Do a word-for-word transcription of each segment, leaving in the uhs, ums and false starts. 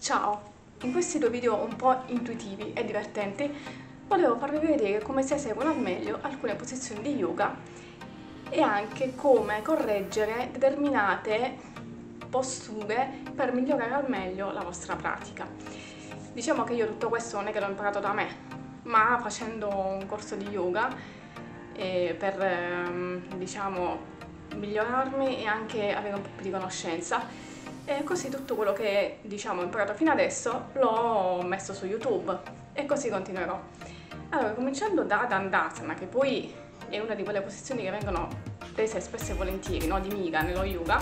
Ciao! In questi due video un po' intuitivi e divertenti volevo farvi vedere come si eseguono al meglio alcune posizioni di yoga e anche come correggere determinate posture per migliorare al meglio la vostra pratica. Diciamo che io tutto questo non è che l'ho imparato da me, ma facendo un corso di yoga eh, per ehm, diciamo migliorarmi e anche avere un po' più di conoscenza. E così tutto quello che diciamo ho imparato fino adesso l'ho messo su YouTube e così continuerò. Allora, cominciando da Dandasana, che poi è una di quelle posizioni che vengono prese spesso e volentieri, no, di miga nello yoga,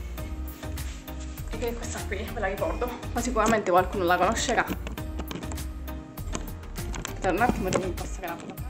e che è questa qui, ve la ricordo, ma sicuramente qualcuno la conoscerà. Per un attimo devo impostare la foto.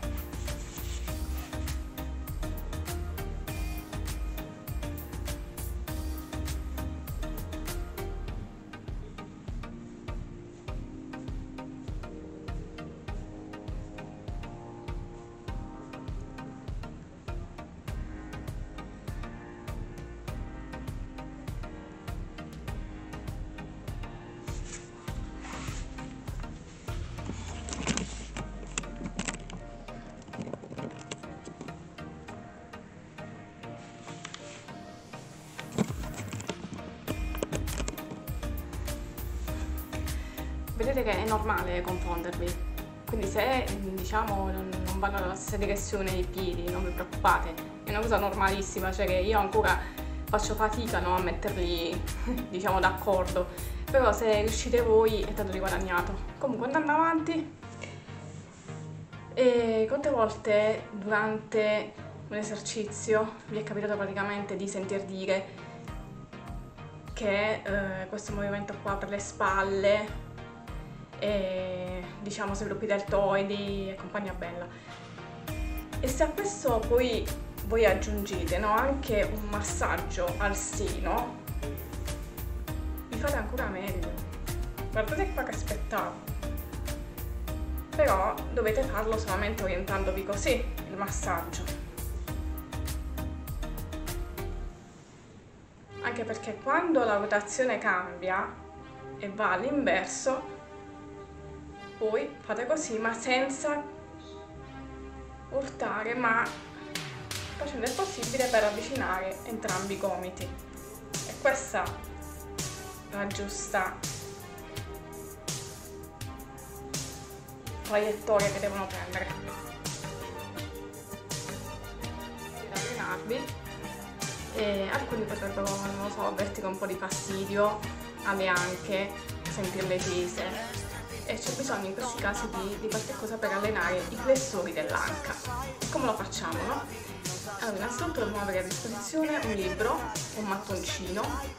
Vedete che è normale confondervi, quindi se diciamo non vanno nella stessa direzione i piedi non vi preoccupate, è una cosa normalissima, cioè che io ancora faccio fatica, no, a metterli diciamo d'accordo, però se riuscite voi è tanto di guadagnato. Comunque, andando avanti, e quante volte durante un esercizio vi è capitato praticamente di sentir dire che eh, questo movimento qua per le spalle e diciamo sviluppi deltoidi e compagnia bella, e se a questo poi voi aggiungete, no, anche un massaggio al seno, vi fate ancora meglio. Guardate qua che spettacolo, però dovete farlo solamente orientandovi così, il massaggio, anche perché quando la rotazione cambia e va all'inverso, poi fate così, ma senza urtare, ma facendo il possibile per avvicinare entrambi i gomiti. E questa è la giusta traiettoria che devono prendere. Per allenarvi, e alcuni potrebbero, non lo so, avvertire un po' di fastidio alle anche, sentirle tese. E c'è bisogno in questi casi di, di qualche cosa per allenare i flessori dell'anca. Come lo facciamo, no? Allora, innanzitutto dobbiamo avere a disposizione un libro, un mattoncino,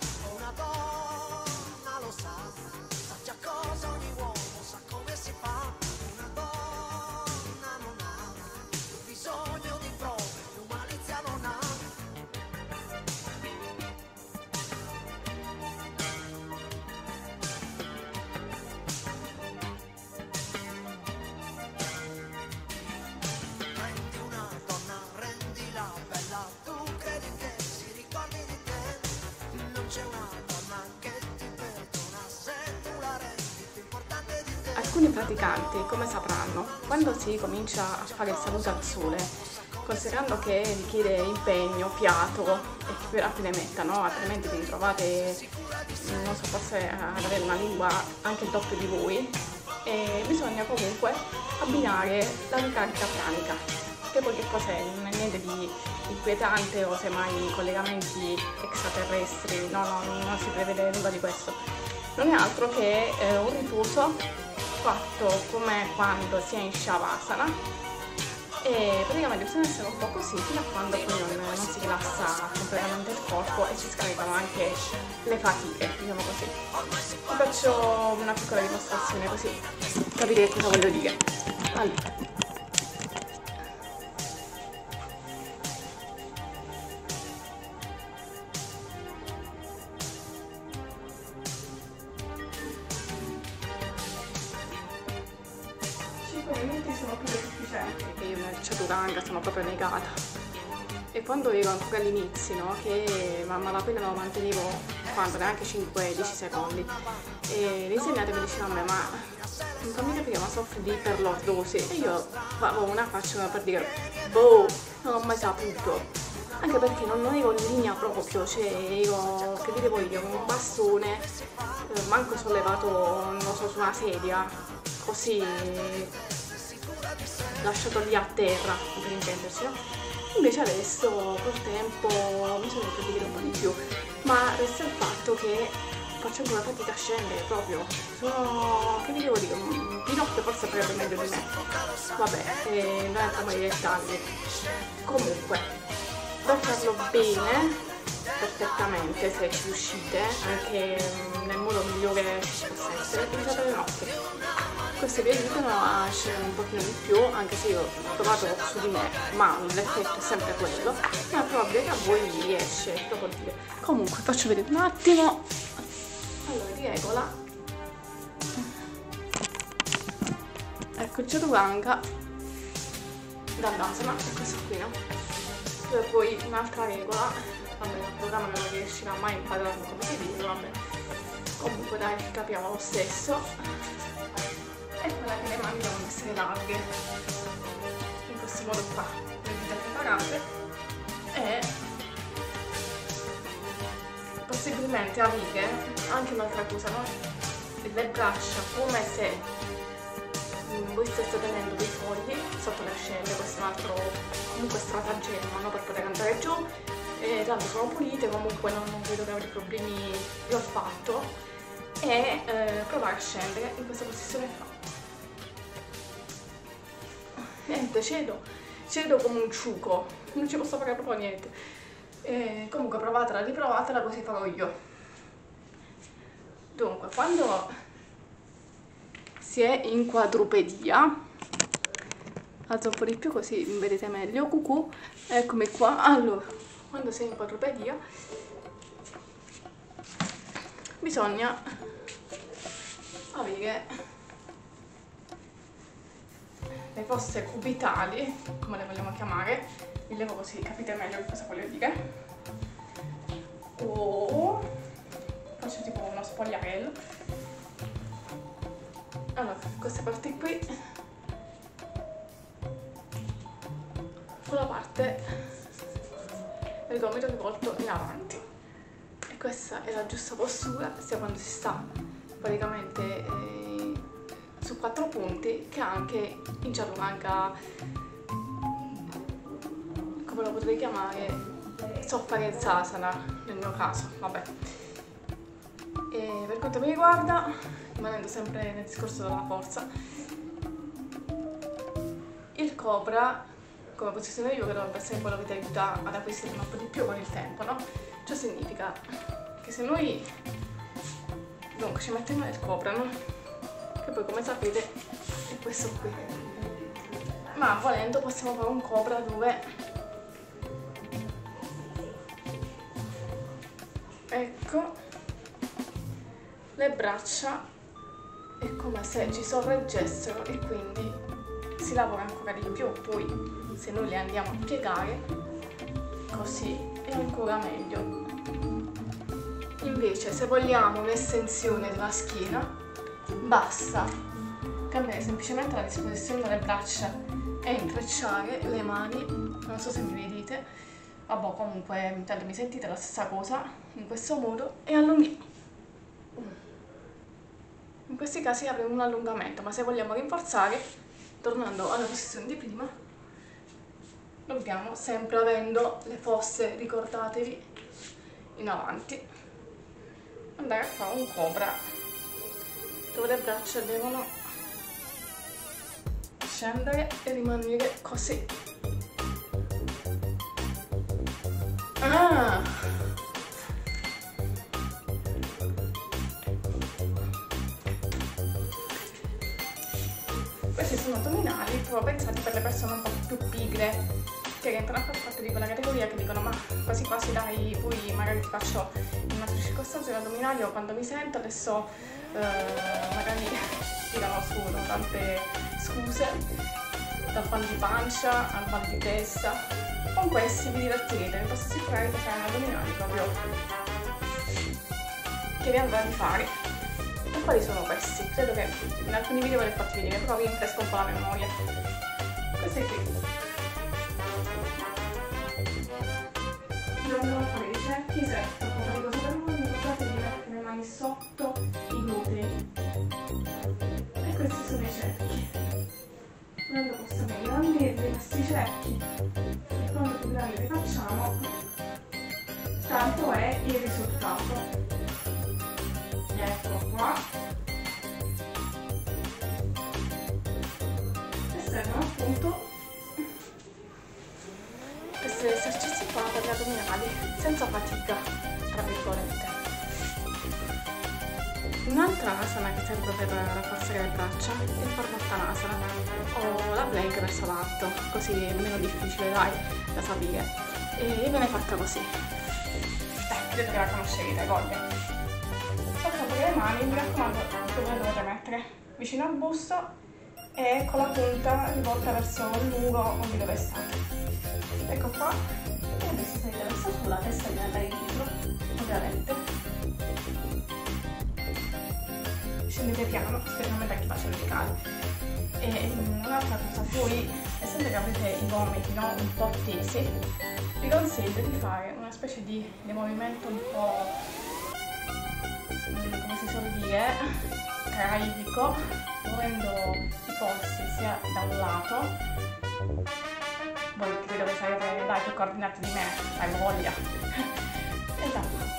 alcuni praticanti, come sapranno, quando si comincia a fare il saluto al sole, considerando che richiede impegno, fiato e chi più rapide metta, no? Altrimenti vi ritrovate, non so, forse ad avere una lingua anche il doppio di voi, e bisogna comunque abbinare la ricarica pranica, che poi che cos'è? Non è niente di inquietante o semmai collegamenti extraterrestri, no, no, non si prevede nulla di questo, non è altro che eh, un riposo fatto come quando si è in Shavasana, e praticamente bisogna essere un po' così fino a quando poi non, non si rilassa completamente il corpo e si scaricano anche le fatiche, diciamo così. Vi faccio una piccola dimostrazione così capite cosa voglio dire. Allora, minuti sono più che sufficienti, perché io nel chaturanga sono proprio negata, e quando ero ancora all'inizio, no, che man mano appena lo mantenevo quanto, neanche cinque dieci secondi. E l'insegnante mi diceva a me, ma non fammi capire, ma soffri di iperlordosi? E io avevo una faccia per dire, boh, non ho mai saputo. Anche perché non, non ero in linea proprio, cioè ero, che vi devo dire, con un bastone, eh, manco sollevato, non so, su una sedia, così lasciato lì a terra, per intenderci, no? Invece adesso col tempo mi sono detto di dire un po' di più, ma resta il fatto che faccio ancora fatica a scendere proprio, sono, che vi devo dire, un Pinocchio forse farebbe meglio di me, vabbè, eh, non entriamo nei dettagli. Comunque, per farlo bene, perfettamente, se ci riuscite, anche nel modo migliore che possa essere, utilizzate le notti. Queste vi aiutano a scendere un pochino di più, anche se io ho provato su di me, ma l'effetto è sempre quello, ma è probabile che a voi riesce, proprio dire. Comunque faccio vedere un attimo. Allora, di regola, ecco il Chaturanga dall'asana, è questo qui, no? E poi un'altra regola, vabbè, il programma non riuscirà mai a impararlo come si dice, vabbè, comunque dai, capiamo lo stesso, è quella che le mani devono essere larghe, in questo modo qua, le dita preparate, e possibilmente aprire anche un'altra cosa, no? Le braccia come se voi stesse tenendo dei fogli sotto le ascelle, questo è un altro comunque stratagemma, no? Per poter andare giù, e tanto sono pulite, comunque non, non vedo che avrei problemi di olfatto, e eh, provare a scendere in questa posizione qua. Niente, cedo, cedo come un ciuco, non ci posso fare proprio niente. E comunque provatela, riprovatela, così farò io. Dunque, quando si è in quadrupedia, alzo un po' di più così mi vedete meglio, cucù, eccomi qua. Allora, quando si è in quadrupedia bisogna avere le fosse cubitali, come le vogliamo chiamare, vi levo così capite meglio cosa voglio dire, o faccio tipo uno spogliarello. Allora, queste parti qui, con la parte del gomito rivolto in avanti, e questa è la giusta postura sia quando si sta praticamente eh, su quattro punti che anche in Chaturanga, come lo potrei chiamare, sofferenzasana nel mio caso, vabbè. E per quanto mi riguarda, rimanendo sempre nel discorso della forza, il cobra come posizione io che dovrebbe essere quello che ti aiuta ad acquisire un po' di più con il tempo, no? Ciò significa che se noi dunque ci mettiamo nel cobra, no? Che poi come sapete è questo qui, ma volendo possiamo fare un cobra dove ecco le braccia è come se ci sorreggessero e quindi si lavora ancora di più. Poi se noi le andiamo a piegare così è ancora meglio. Invece se vogliamo un'estensione della schiena basta cambiare semplicemente la disposizione delle braccia e intrecciare le mani, non so se mi vedete, vabbè, comunque intanto mi sentite la stessa cosa, in questo modo, e allunghiamo. In questi casi avremo un allungamento, ma se vogliamo rinforzare, tornando alla posizione di prima, dobbiamo sempre avendo le fosse, ricordatevi, in avanti, andare a fare un cobra dove le braccia devono scendere e rimanere così. Ah! Questi sono addominali proprio pensati per le persone un po' più pigre, che rientrano a far parte di quella categoria che dicono ma quasi quasi dai, poi magari ti faccio in altre circostanze gli addominali, o quando mi sento adesso eh, magari tirano su, no? Tante scuse, dal bal di pancia al bal di testa. Con questi vi divertirete, vi posso assicurare che saranno addominali proprio che vi andrò di fare. E quali sono questi? Credo che in alcuni video ve li ho fatti vedere, però vi rinfresco un po' la memoria. Questi qui. Io andrò a fare i cerchi, setto, come dico sempre voi, ricordate di mettere le mani sotto i glutei. E questi sono i cerchi. Quando possiamo ingrandire dei nostri cerchi e quando più grandi li facciamo, tanto è il risultato. Ecco qua. E servono appunto questi esercizi qua per gli addominali senza fatica, tra virgolette. Un'altra asana che serve per rafforzare le braccia è il Padmasana o la plank verso l'alto, così è meno difficile, dai, da sapere. E viene fatta così. Eh, credo che la conoscerete, voglia. Sotto le mani, mi raccomando, dove le dovete mettere? Vicino al busto e con la punta rivolta verso il lungo o di dove state. Ecco qua. E adesso salite verso su, la testa viene andare dietro, ovviamente. Scendete piano, specialmente a chi fa cervicale. E un'altra cosa, poi, essendo che avete i gomiti, no, un po' tesi, vi consiglio di fare una specie di, di movimento un po', come si suol dire, craico, muovendo i polsi sia da un lato, voi credo che sarete, dai, più coordinati di me, hai voglia, e dall'altro.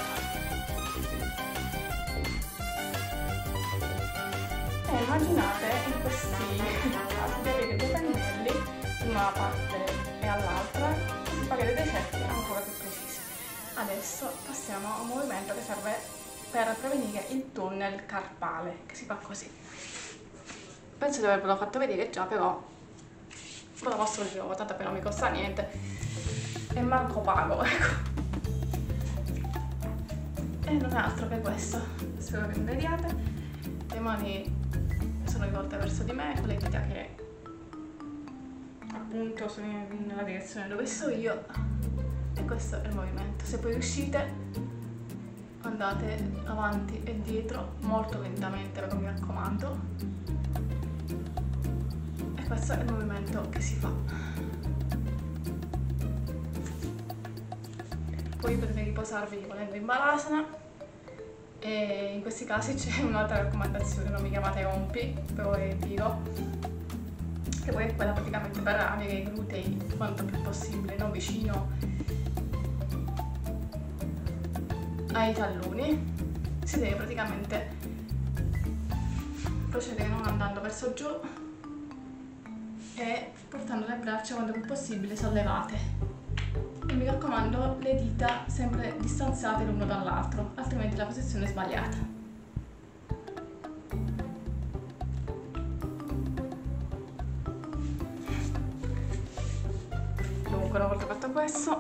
E immaginate in questi casi di avere due pennelli in una parte e all'altra, così farete dei cerchi ancora più precisi. Adesso passiamo a un movimento che serve per prevenire il tunnel carpale, che si fa così. Penso di avervelo fatto vedere già, però ve lo posso dire di nuovo, tanto non mi costa niente e manco pago, ecco. E non è altro che questo, spero che mi vediate. Le mani sono rivolte verso di me, con le dita che appunto sono nella direzione dove sto io, e questo è il movimento. Se poi riuscite andate avanti e dietro molto lentamente, però mi raccomando, e questo è il movimento che si fa. Poi potete riposarvi volendo in Balasana. E in questi casi c'è un'altra raccomandazione, non mi chiamate rompi, però è tiro, che poi è quella praticamente per avere i glutei quanto più possibile, no, vicino ai talloni. Si deve praticamente procedere non andando verso giù e portando le braccia quanto più possibile sollevate. E mi raccomando, le dita sempre distanziate l'uno dall'altro, altrimenti la posizione è sbagliata. Dunque, una volta fatto questo,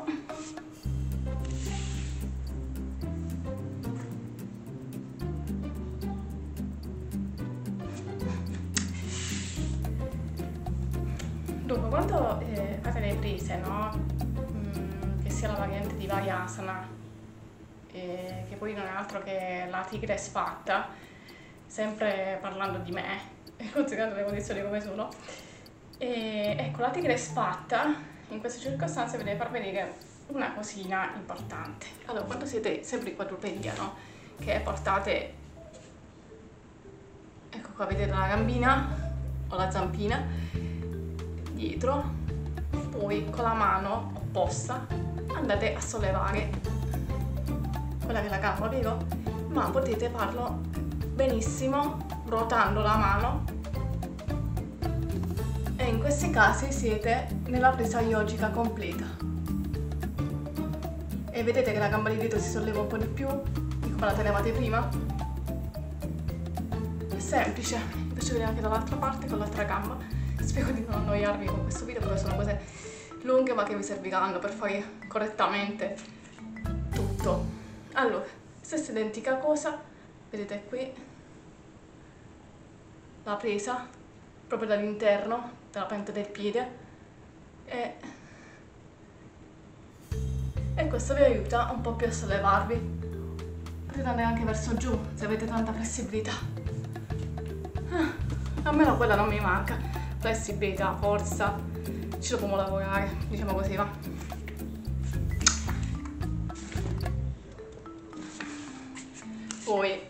dunque quando eh, fate le prese, no? Sia la variante di Varyasana, eh, che poi non è altro che la tigre sfatta, sempre parlando di me e considerando le condizioni come sono. E ecco, la tigre sfatta in queste circostanze vi deve far vedere una cosina importante. Allora, quando siete sempre in quadrupedia, no? Che portate, ecco qua, vedete la gambina o la zampina dietro, poi con la mano opposta andate a sollevare quella che è la gamba, vero? Ma potete farlo benissimo ruotando la mano, e in questi casi siete nella presa yogica completa. E vedete che la gamba di dietro si solleva un po' di più di come la tenevate prima? È semplice. Vi faccio vedere anche dall'altra parte con l'altra gamba. Spero di non annoiarvi con questo video, perché sono cose lunghe ma che vi serviranno per fare correttamente tutto. Allora, stessa identica cosa, vedete qui la presa proprio dall'interno della pianta del piede, e, e questo vi aiuta un po' più a sollevarvi. potete andare anche verso giù se avete tanta flessibilità. Ah, almeno quella non mi manca. Flessibilità, forza, ci dobbiamo lavorare, diciamo così, va. Poi,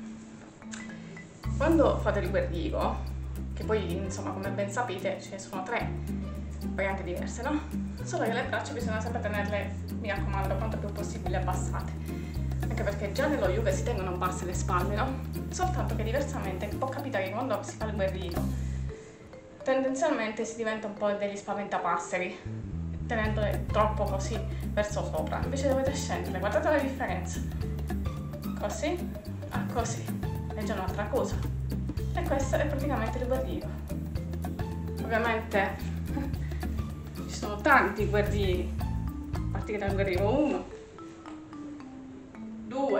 quando fate il guerriero, che poi insomma come ben sapete ce ne sono tre varianti diverse, no? Solo che le braccia bisogna sempre tenerle, mi raccomando, quanto più possibile abbassate, anche perché già nello yoga si tengono basse le spalle, no? Soltanto che diversamente può capitare che quando si fa il guerriero tendenzialmente si diventa un po' degli spaventapasseri, tenendole troppo così verso sopra, invece dovete scendere, guardate la differenza, così a così, è già un'altra cosa, e questo è praticamente il guerriero. Ovviamente ci sono tanti guerrieri, a partire dal guerriero uno, due,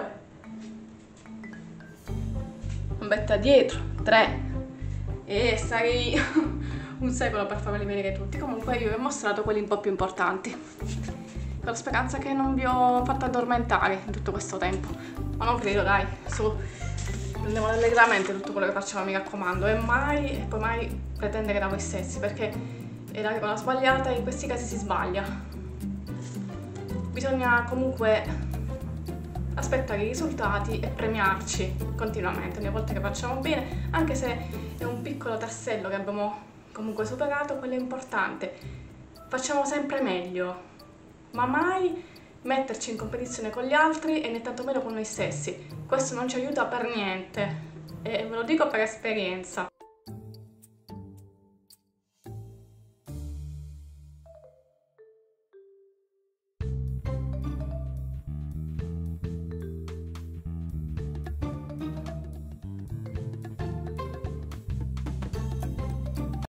bombetta dietro, tre, e sarei un secolo per farveli vedere tutti. Comunque io vi ho mostrato quelli un po' più importanti, con la speranza che non vi ho fatto addormentare in tutto questo tempo, ma non credo, dai, su, prendiamo allegramente tutto quello che facciamo, mi raccomando, e mai e poi mai pretendere da voi stessi, perché è la regola sbagliata e in questi casi si sbaglia. Bisogna comunque aspettare i risultati e premiarci continuamente ogni volta che facciamo bene, anche se è un piccolo tassello che abbiamo comunque superato, quello è importante. Facciamo sempre meglio, ma mai metterci in competizione con gli altri e né tantomeno con noi stessi. Questo non ci aiuta per niente e ve lo dico per esperienza.